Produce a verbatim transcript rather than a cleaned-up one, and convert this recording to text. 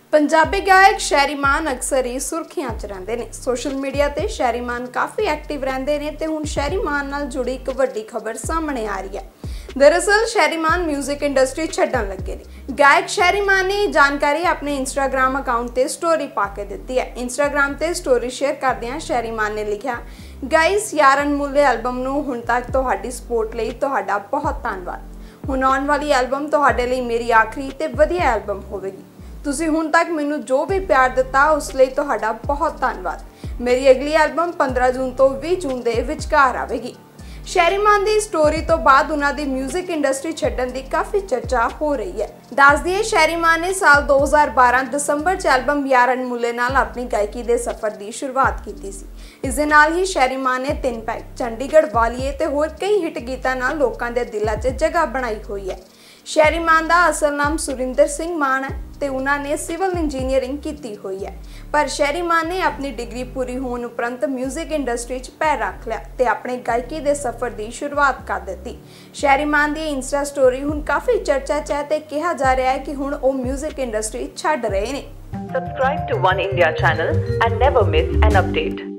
पंजाबी गायक शहरी मान अक्सर ही सुर्खियां च रहिंदे ने। सोशल मीडिया ते शहरी मान काफ़ी एक्टिव रहिंदे ने ते हुण शहरी मान नाल जुड़ी एक वड्डी खबर सामने आ रही है। दरअसल शहरी मान म्यूजिक इंडस्ट्री छड्डण लगे ने। गायक शहरी मान ने जानकारी अपने इंस्टाग्राम अकाउंट ते स्टोरी पा के दित्ती है। इंस्टाग्राम ते स्टोरी शेयर करदिआं शहरी मान ने लिखिआ, गाइस यार अनमुल्ले एल्बम नूं हुण तक तुहाडी सपोर्ट लई तुहाडा बहुत धन्नवाद। हुण आउण वाली एल्बम तुहाडे लई मेरी आखिरी ते वधिया एल्बम होवेगी। तुसीं हुण तक मैनूं जो भी प्यार दिता उस लई तुहाडा बहुत धन्नवाद। मेरी अगली एल्बम पंद्रह जून तो बीस जून दे विचकार आवेगी। शहरी मान की स्टोरी तो बाद उन्हां दी म्यूजिक इंडस्ट्री छड्डण दी काफ़ी चर्चा हो रही है। दस दिए शहरी मान ने साल दो हज़ार बारह दसंबर च एल्बम यार अनमुल्ले नाल अपनी गायकी दे सफर की शुरुआत की सी। इस दे नाल ही शहरी मान ने तीन पैग, चंडीगढ़ वालिए ते होर कई हिट गीतां नाल लोकां दे दिलां 'च जगह बनाई हुई है। शहरी मान का असल नाम सुरिंदर सिंह मान है ते उन्होंने सिविल इंजीनियरिंग की हुई है। पर शहरी मान ने अपनी डिग्री पूरी होने उपरंत म्यूजिक इंडस्ट्री च पैर रख लिया ते अपने गायकी के सफर की शुरुआत कर दी। शहरी मान की इंस्टा स्टोरी हुण काफ़ी चर्चा च है ते कहा जा रहा है कि हुण वो म्यूजिक इंडस्ट्री छड्ड रहे ने। Subscribe to One India channel and never miss an update.